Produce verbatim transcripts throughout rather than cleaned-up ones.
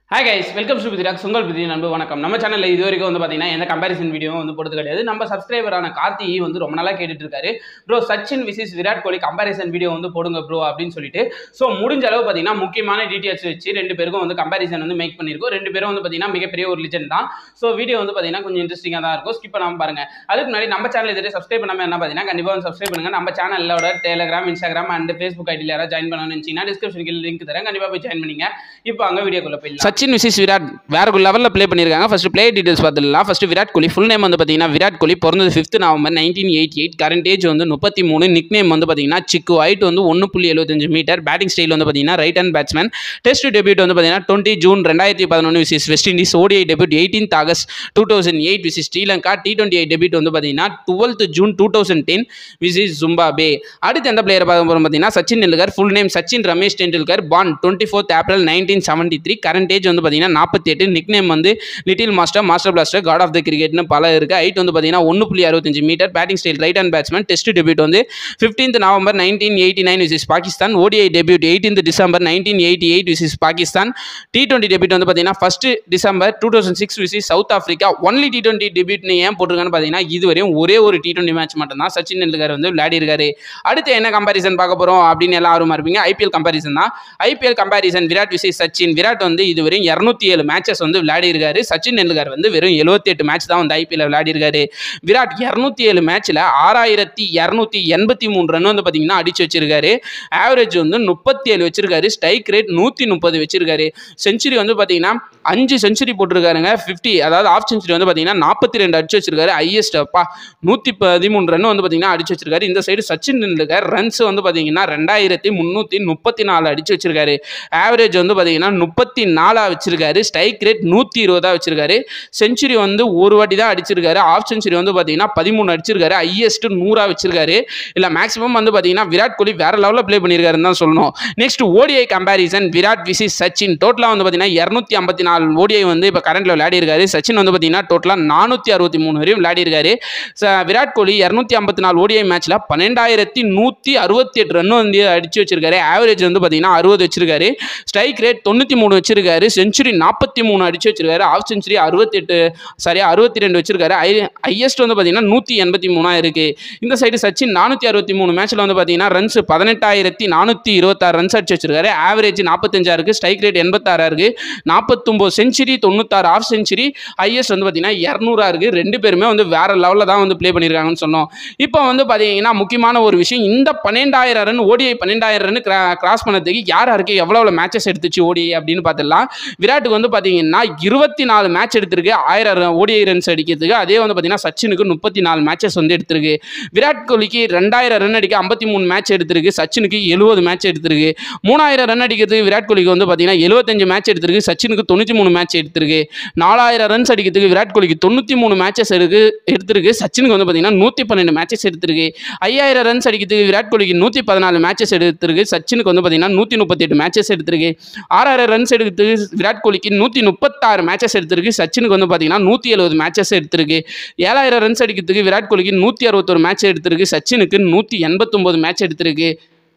Hi guys, welcome to Virat. உங்கள் விதி நண்பு வணக்கம். நம்ம சேனல்ல இது வரைக்கும் வந்து பாத்தீங்கன்னா எந்த கம்பேரிசன் வீடியோ வந்து போடுறது கிடையாது. நம்ம சப்ஸ்கிரைபரான கார்த்தி வந்து ரொம்ப நாளா கேட்டுட்டு இருக்காரு. Bro Sachin vs Virat Kohli comparison video வந்து போடுங்க ப்ரோ அப்படின்னு சொல்லிட்டு. ஸோ முடிஞ்ச அளவு பாத்தீங்கன்னா முக்கியமான டீடைல்ஸ் வச்சு ரெண்டு பேருக்கும் வந்து கம்பேரிசன் வந்து மேக் பண்ணிருக்கோம். ரெண்டு பேரும் வந்து பாத்தீங்கன்னா மிகப்பெரிய ஒரு லிஜெண்ட் தான். ஸோ வீடியோ வந்து பாத்தீங்கன்னா கொஞ்சம் இன்ட்ரெஸ்டிங்கா தான் இருக்கும். ஸ்கிப் பண்ணாம பாருங்க. அதுக்கு முன்னாடி நம்ம சேனல் இதுவரை சப்ஸ்கிரைப் பண்ணாம என்ன பாத்தீங்கன்னா கண்டிப்பா வந்து சப்ஸ்கிரைப் பண்ணுங்க. நம்ம சேனலோட டெலிகிராம், இன்ஸ்டாகிராம் அண்ட் ஃபேஸ்புக் ஐடியில யாராவது ஜாயின் பண்ணணும்னு நினைச்சீங்கன்னா டிஸ்கிரிப்ஷனுக்கு லிங்க் தரேன். கண்டிப்பா போய் ஜாயின் பண்ணுங்க. இப்போ அங்க வீடியோக்குள்ள போயிடலாம். சச்சின் விசிஸ் விராட் வேற ஒரு லெவலில் ப்ளே பண்ணியிருக்காங்க. ஃபர்ஸ்ட் பிளே டீடைல்ஸ் பார்த்துக்கலாம். First Virat Kohli full name வந்து பார்த்தீங்கன்னா விராட் கோலி, பிறந்தது fifth November nineteen eighty eight, current age வந்து முப்பத்தி மூணு, நிக் நேம் வந்து பார்த்தீங்கன்னா சிக்கு, ஹைட் வந்து ஒன்று புள்ளி எழுபத்தஞ்சு மீட்டர், பேட்டிங் ஸ்டைல் வந்து பார்த்தீங்கன்னா right hand batsman, test debut வந்து பார்த்தீங்கன்னா டுவெண்ட்டி ஜூன் ரெண்டாயிரத்தி பதினொன்று vs West Indies, ODI debut eighteenth August two thousand eight vs Sri Lanka, T twenty eight debut வந்து பார்த்தீங்கன்னா twelfth June two thousand ten vs Zimbabwe. அடுத்து எந்த பிளேயர் பார்க்க போகிறோம் பார்த்தீங்கன்னா Sachin Tendulkar, full name Sachin Ramesh Tendulkar, born twenty fourth April nineteen seventy three, current age வந்து பார்த்தீங்கன்னா நாற்பத்தி எட்டு, நிக் நேம் வந்து little master, master blaster, god of the கிரிக்கெட்னு பல இருக்கு. ஹைட் வந்து பார்த்தீங்கன்னா ஒன்று புள்ளி அறுபத்தஞ்சு metre, batting style right hand batsman, test debut வந்து fifteenth November nineteen eighty nine vs Pakistan, ODI debut eighteenth December nineteen eighty eight vs Pakistan, T twenty debut வந்து பார்த்தீங்கன்னா first December two thousand six vs South Africa. Only T twenty டெபியூட்னு ஏன் போட்டிருக்கான்னு பார்த்தீங்கன்னா இதுவரையும் ஒரே ஒரு டி டுவெண்ட்டி மேட்ச் மட்டும் தான் சச்சின் டெண்டுல்கர் வந்து விளையாடி இருக்காரு. அடுத்து என்ன கம்பாரிசன் பார்க்க போறோம் அப்படின்னு எல்லாம் ஆர்வமா இருப்பீங்க. ஐபிஎல் கம்பாரிசன் தான். IPL comparison Virat vs Sachin. Virat வந்து இதுவரையும் இருநூத்தி ஏழு மேட்சஸ் வந்து விளையாடி இருக்காரு. சச்சின் டெண்டுல்கர் வந்து வெறும் எழுபத்தி எட்டு மேட்ச் தான் வந்து ஐபிஎல் விளையாடி இருக்காரு. விராட் இருநூத்தி ஏழு மேட்ச்ல ஆறாயிரத்தி இருநூத்தி எண்பத்தி மூணு ரன் வந்து பாத்தீங்கன்னா அடிச்சு வச்சிருக்காரு. ஆவரேஜ் வந்து முப்பத்தி ஏழு வச்சிருக்காரு. ஸ்ட்ரைக் ரேட் நூத்தி முப்பது வச்சிருக்காரு. செஞ்சுரி வந்து பாத்தீங்கன்னா அஞ்சு செஞ்சுரி போட்டிருக்காருங்க. பிப்டி அதாவது ஆஃப் செஞ்சுரி வந்து பாத்தீங்கன்னா நாற்பத்தி ரெண்டு அடிச்சு வச்சிருக்காரு. ஹையஸ்ட் அப்பா நூத்தி பதிமூணு ரன் வந்து பாத்தீங்கன்னா அடிச்சு வச்சிருக்காரு. இந்த சைடு சச்சின் டெண்டுல்கர் ரன்ஸ் வந்து பாத்தீங்கன்னா ரெண்டாயிரத்தி முன்னூத்தி முப்பத்தி நாலு அடிச்சு வச்சிருக்காரு. ஆவரேஜ் வந்து பாத்தீங்கன்னா முப்பத்தி நாலா வச்சிருக்காரு. ஸ்ட்ரைக் ரேட் நூத்தி இருபதா வச்சிருக்காரு. செஞ்சுரி வந்து ஒரு வாட்டி தான் அடிச்சிருக்காரு. ஆஃப் செஞ்சுரி வந்து பாத்தீங்கன்னா பதிமூணு அடிச்சிருக்காரு. ஹையஸ்ட் நூறா வச்சிருக்காரு. இல்ல மேக்ஸிமம் வந்து பாத்தீங்கன்னா விராட் கோலி வேற லெவலில் ப்ளே பண்ணியிருக்காருன்னு தான் சொல்லணும். Next ODI comparison Virat vs Sachin. டோட்டலா வந்து பாத்தீங்கன்னா இருநூத்தி ஐம்பத்தி நாலு ஓடிஐ வந்து இப்போ கரண்ட்ல விளையாடி இருக்காரு. சச்சின் வந்து பாத்தீங்கன்னா டோட்டலா நானூத்தி அறுபத்தி மூணு வரையும் விளையாடி இருக்காரு. விராட் கோலி இருநூத்தி ஐம்பத்தி நாலு ஓடிஐ மேட்ச்ல பன்னெண்டாயிரத்தி நூத்தி அறுபத்தி எட்டு ரன் வந்து அடிச்சு வச்சிருக்காரு. ஆவரேஜ் வந்து பாத்தீங்கன்னா அறுபது வச்சிருக்காரு. ஸ்ட்ரைக் ரேட் தொண்ணூத்தி மூணு வச்சிருக்காரு. செஞ்சுரி நாற்பத்தி மூணு அடிச்சு வச்சிருக்காரு. ஆஃப் செஞ்சுரி அறுபத்தி எட்டு சரியா அறுபத்தி ரெண்டு வச்சிருக்காரு. ஹையஸ்ட் வந்து பாத்தீங்கன்னா நூத்தி எண்பத்தி மூணா இருக்கு. இந்த சைடு சச்சின் நானூத்தி அறுபத்தி மூணு மேட்ச்ல வந்து பாத்தீங்கன்னா ரன்ஸ் பதினெட்டாயிரத்தி நானூத்தி இருபத்தாறு ரன்ஸ் அடிச்சு வச்சிருக்காரு. ஆவரேஜ் நாற்பத்தஞ்சா இருக்கு. ஸ்ட்ரைக் ரேட் எண்பத்தாறா இருக்கு. நாற்பத்தொன்பது செஞ்சுரி, தொண்ணூத்தாறு ஆஃப் செஞ்சுரி, ஹையஸ்ட் வந்து பாத்தீங்கன்னா இருநூறா இருக்கு. ரெண்டு பேருமே வந்து வேற லெவல்ல தான் வந்து ப்ளே பண்ணிருக்காங்கன்னு சொன்னோம். இப்போ வந்து பாத்தீங்கன்னா முக்கியமான ஒரு விஷயம், இந்த பன்னெண்டாயிரம் ரன் ஓடிஐ பன்னெண்டாயிரம் ரன் கிராஸ் பண்ணதுக்கு யார் யாருக்கு எவ்வளவு மேட்சஸ் எடுத்துச்சு ஓடிஐ அப்படின்னு பார்த்துடலாம். விராட்டுக்கு வந்து பாத்தீங்கன்னா இருபத்தி நாலு மேட்ச் எடுத்திருக்கு ஆயிரம் ஓடிஐ ரன்ஸ் அடிக்கிறதுக்கு. அதே வந்து பாத்தீங்கன்னா சச்சினுக்கு முப்பத்தி நாலு மேட்சஸ் வந்து எடுத்திருக்கு. விராட் கோலிக்கு ரெண்டாயிரம் ரன் அடிக்க ஐம்பத்தி மூணு மேட்ச் எடுத்திருக்கு. சச்சினுக்கு எழுபது மேட்ச் எடுத்திருக்கு. மூணாயிரம் ரன் அடிக்கிறதுக்கு விராட் கோலிக்கு வந்து பாத்தீங்கன்னா எழுபத்தஞ்சு மேட்ச் எடுத்திருக்கு. சச்சினுக்கு தொண்ணூத்தி மூணு மேட்ச் எடுத்திருக்கு. நாலாயிரம் ரன்ஸ் அடிக்கிறதுக்கு விராட் கோலிக்கு தொண்ணூத்தி மூணு மேட்சஸ் இருக்கு எடுத்திருக்கு. சச்சினுக்கு வந்து பாத்தீங்கன்னா நூத்தி பன்னெண்டு மேட்சஸ் எடுத்திருக்கு. ஐயாயிரம் ரன்ஸ் அடிக்கிறதுக்கு விராட் கோலிக்கு நூத்தி பதினாலு மேட்சஸ் எடுத்திருக்கு. சச்சினுக்கு வந்து பாத்தீங்கன்னா நூத்தி முப்பத்தி எட்டு மேட்சஸ் எடுத்திருக்கு. ஆறாயிரம் ரன்ஸ் எடுக்கிறதுக்கு விராட் கோலிக்கு நூத்தி முப்பத்தாறு மேட்சஸ் எடுத்திருக்கு. சச்சினுக்கு வந்து பாத்தீங்கன்னா நூத்தி எழுபது மேட்சஸ் எடுத்திருக்கு. ஏழாயிரம் ரன்ஸ் அடிக்கிறதுக்கு விராட் கோலிக்கு நூத்தி அறுபத்தொரு மேட்ச் எடுத்திருக்கு. சச்சினுக்கு நூத்தி எண்பத்தி ஒன்பது மேட்ச் எடுத்திருக்கு.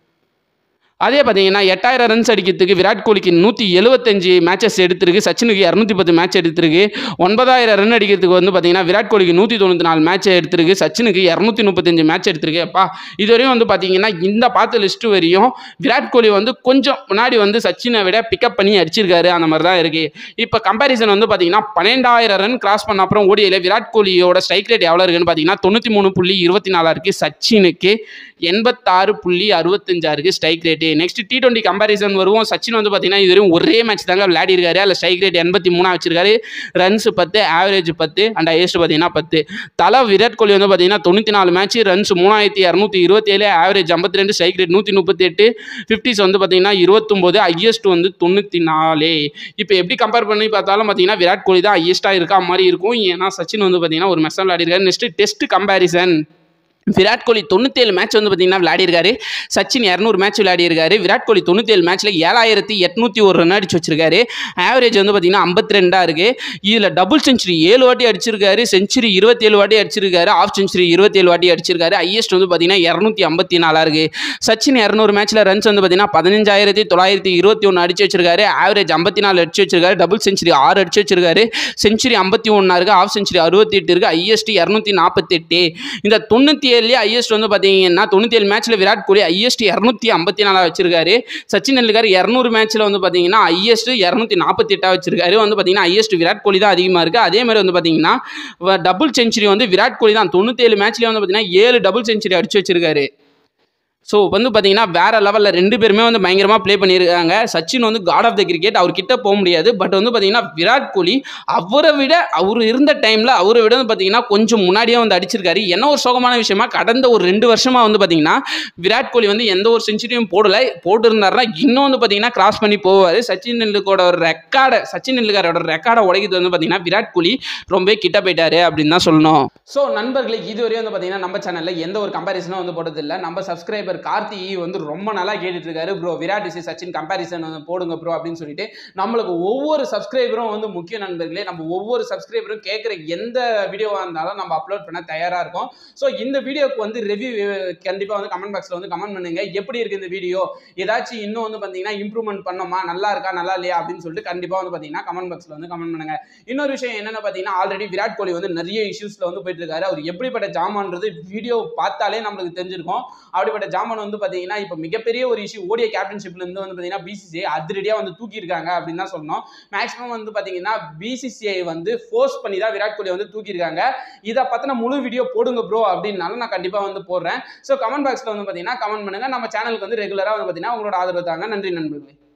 அதே பார்த்தீங்கன்னா எட்டாயிரம் ரன்ஸ் அடிக்கிறதுக்கு விராட் கோலிக்கு நூற்றி எழுபத்தஞ்சு மேட்சஸ் எடுத்திருக்கு. சச்சினுக்கு இரநூத்தி பத்து மேட்ச் எடுத்திருக்கு. ஒன்பதாயிரம் ரன் அடிக்கிறதுக்கு வந்து பார்த்தீங்கன்னா விராட் கோலிக்கு நூற்றி தொண்ணூற்றி நாலு மேட்ச் எடுத்திருக்கு. சச்சினுக்கு இரநூத்தி முப்பத்தஞ்சு மேட்ச் எடுத்திருக்கு. அப்பா இதுவரையும் வந்து பார்த்தீங்கன்னா இந்த பார்த்த லிஸ்ட் வரையும் விராட் கோலி வந்து கொஞ்சம் முன்னாடி வந்து சச்சினை விட பிக்கப் பண்ணி அடிச்சிருக்காரு. அந்த மாதிரி தான் இருக்கு. இப்போ கம்பேரிசன் வந்து பார்த்தீங்கன்னா பன்னெண்டாயிரம் ரன் கிராஸ் பண்ண அப்புறம் ஓடிஐல விராட் கோலியோட ஸ்ட்ரைக் ரேட் எவ்வளோ இருக்குன்னு பார்த்தீங்கன்னா தொண்ணூற்றி மூணு புள்ளி இருபத்தி நாலா இருக்கு. சச்சினுக்கு எண்பத்தாறு புள்ளி அறுபத்தஞ்சா இருக்கு strike rate. Next T twenty comparison வருவோம். சச்சின் வந்து பார்த்தீங்கன்னா இதுவரையும் ஒரே மேட்ச் தாங்க விளையாடி இருக்காரு. அதில் ஸ்ட்ரைக் ரேட் எண்பத்தி மூணா வச்சிருக்காரு. ரன்ஸ் பத்து, ஆவரேஜ் பத்து அண்ட் ஹையஸ்ட் பார்த்தீங்கன்னா பத்து. தலை விராட் கோலி வந்து பார்த்தீங்கன்னா தொண்ணூற்றி நாலு மேட்ச், ரன்ஸ் மூணாயிரத்தி இரநூத்தி இருபத்தி ஏழு, ஆவரேஜ் ஐம்பத்தி ரெண்டு, ஸ்ட்ரைக் ரேட் நூற்றி முப்பத்தி எட்டு, ஃபிஃப்டிஸ் வந்து பார்த்தீங்கன்னா இருபத்தொம்போது, ஹையஸ்ட் வந்து தொண்ணூற்றி நாலு. இப்போ எப்படி கம்பேர் பண்ணி பார்த்தாலும் பார்த்தீங்கன்னா விராட் கோலி தான் ஹையஸ்ட்டாக இருக்கா மாதிரி இருக்கும். ஏன்னா சச்சின் வந்து பார்த்தீங்கன்னா ஒரு மெஸ்ஸாக விளையாடி இருக்காரு. Next test comparison Virat Kohli தொண்ணூற்றி ஏழு மேட்ச் வந்து பார்த்தீங்கன்னா விளையாடிருக்காரு. சச்சின் இரநூறு மேட்ச் விளையாடிருக்காரு. விராட் கோலி தொண்ணூற்றி ஏழு மேட்ச்சில் ஏழாயிரத்தி எட்நூற்றி ஒரு ரன் அடிச்சு வச்சிருக்காரு. ஆவரேஜ் வந்து பார்த்தீங்கன்னா ஐம்பத்தி ரெண்டாக இருக்குது. இதில் டபுள் செஞ்சுரி ஏழு வாட்டி அடிச்சிருக்காரு. செஞ்சுரி இருபத்தேழு வாட்டி அடிச்சிருக்காரு. ஆஃப் செஞ்சுரி இருபத்தேழு வாட்டி அடிச்சிருக்காரு. ஹையஸ்ட் வந்து பார்த்தீங்கன்னா இரநூத்தி ஐம்பத்தி நாலாக இருக்குது. சச்சின் இரநூறு மேட்ச்சில் ரன்ஸ் வந்து பார்த்தீங்கன்னா பதினஞ்சாயிரத்தி தொள்ளாயிரத்தி இருபத்தி ஒன்று அடிச்சு வச்சிருக்காரு. ஆவரேஜ் ஐம்பத்தி நாலு அடிச்சு வச்சிருக்காரு. டபுள் செஞ்சுரி ஆறு அடிச்சு வச்சிருக்காரு. செஞ்சுரி ஐம்பத்தி ஒன்றா இருக்குது. ஆஃப் செஞ்சுரி அறுபத்தி எட்டு இருக்குது. ஹையஸ்ட் இரநூத்தி நாற்பத்தெட்டு. இந்த தொண்ணூற்றி ஹையஸ்ட் வந்து பாத்தீங்கன்னா தொண்ணூற்றி ஏழு மேட்ச்ல விராட் கோலி ஹையஸ்ட் இருநூற்றி ஐம்பத்தி நாலு வச்சிருக்காரு. சச்சின் டெண்டுல்கர் இருநூறு மேட்ச்ல வந்து பாத்தீங்கன்னா ஹையஸ்ட் இருநூற்றி நாற்பத்தி எட்டு வச்சிருக்காரு. வந்து பாத்தீங்கன்னா ஹையஸ்ட் விராட் கோலி தான் அதிகமா இருக்கு. அதே மாதிரி வந்து பாத்தீங்கன்னா டபுள் செஞ்சுரி வந்து விராட் கோலி தான் தொண்ணூற்றி ஏழு மேட்ச்ல வந்து பாத்தீங்கன்னா ஏழு டபுள் செஞ்சுரி அடிச்சு வச்சிருக்காரு. ஸோ வந்து பார்த்தீங்கன்னா வேற லெவலில் ரெண்டு பேருமே வந்து பயங்கரமாக ப்ளே பண்ணியிருக்காங்க. சச்சின் வந்து காட் ஆஃப் த கிரிக்கெட், அவர் கிட்ட போக முடியாது. பட் வந்து பார்த்தீங்கன்னா விராட் கோலி அவரை விட அவர் இருந்த டைமில் அவரை விட வந்து பார்த்தீங்கன்னா கொஞ்சம் முன்னாடியே வந்து அடிச்சிருக்காரு. என்ன ஒரு சோகமான விஷயமா கடந்த ஒரு ரெண்டு வருஷமாக வந்து பார்த்தீங்கன்னா விராட் கோலி வந்து எந்த ஒரு செஞ்சுரியும் போடலை. போட்டுருந்தாருன்னா இன்னும் வந்து பார்த்தீங்கன்னா கிராஸ் பண்ணி போவார். சச்சின் டெண்டுல்கரோட ஒரு ரெக்கார்டை சச்சின் டெண்டுல்கரோட ரெக்கார்டை உடைக்கிறது வந்து பார்த்தீங்கன்னா விராட் கோலி ரொம்ப கிட்ட போயிட்டாரு அப்படின்னு தான் சொல்லணும். ஸோ நண்பர்களே, இதுவரையும் வந்து பார்த்தீங்கன்னா நம்ம சேனலில் எந்த ஒரு கம்பேரிசனும் வந்து போட்டதில்லை. நம்ம சப்ஸ்கிரைபர் கார்த்தி வந்து ரொம்ப நாளா கேட்டுட்டு இருக்காரு, bro Virat is Sachin comparison வந்து போடுங்க ப்ரோ அப்படின்னு சொல்லிட்டு. நம்மளுக்கு ஒவ்வொரு சப்ஸ்கிரைபரும் வந்து முக்கிய நண்பர்களே. நம்ம ஒவ்வொரு சப்ஸ்கிரைபரும் கேட்குற எந்த வீடியோவாக இருந்தாலும் நம்ம அப்லோட் பண்ண தயாராக இருக்கும். ஸோ இந்த வீடியோக்கு வந்து ரிவ்யூ கண்டிப்பாக வந்து கமெண்ட் பாக்ஸில் வந்து கமெண்ட் பண்ணுங்க. எப்படி இருக்கு இந்த வீடியோ, ஏதாச்சும் இன்னும் வந்து பார்த்தீங்கன்னா இம்ப்ரூவ்மெண்ட் பண்ணோமா, நல்லா இருக்கா நல்லா இல்லையா அப்படின்னு சொல்லிட்டு கண்டிப்பாக வந்து பார்த்தீங்கன்னா கமெண்ட் பாக்ஸில் வந்து கமெண்ட் பண்ணுங்க. இன்னொரு விஷயம் என்னென்ன பார்த்தீங்கன்னா ஆல்ரெடி விராட் கோலி வந்து நிறைய இஷ்யூஸில் வந்து போயிட்டு இருக்காரு. அவர் எப்படிப்பட்ட ஜாமான்றது வீடியோ பார்த்தாலே நம்மளுக்கு தெரிஞ்சிருக்கும். அப்படிப்பட்ட ஜாமான் வந்து பாத்தீங்கன்னா இப்ப மிகப்பெரிய ஒரு இஷ்யூ ஓடிய கேப்டன்ஷிப்ல இருந்து வந்து பாத்தீங்கன்னா பிசிசிஐ அதிரடியா வந்து தூக்கி இருக்காங்க அப்படின்னு தான் சொல்லணும். மேக்ஸிமம் வந்து பாத்தீங்கன்னா பிசிசிஐ வந்து ஃபோர்ஸ் பண்ணி தான் விராட் கோலி வந்து தூக்கி இருக்காங்க. இதை பத்தின முழு வீடியோ போடுங்க ப்ரோ அப்படின்னாலும் நான் கண்டிப்பா வந்து போடுறேன். ஸோ கமெண்ட் பாக்ஸ்ல வந்து பாத்தீங்கன்னா கமெண்ட் பண்ணுங்க. நம்ம சேனலுக்கு வந்து ரெகுலரா வந்து பாத்தீங்கன்னா உங்களோட ஆதரவு தாங்க. நன்றி நண்பர்களே.